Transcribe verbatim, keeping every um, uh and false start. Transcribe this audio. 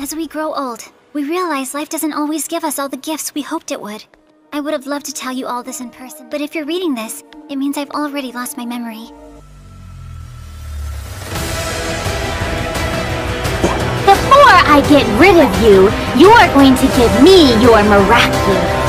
As we grow old, we realize life doesn't always give us all the gifts we hoped it would. I would have loved to tell you all this in person, but if you're reading this, it means I've already lost my memory. Before I get rid of you, you are going to give me your miraculous.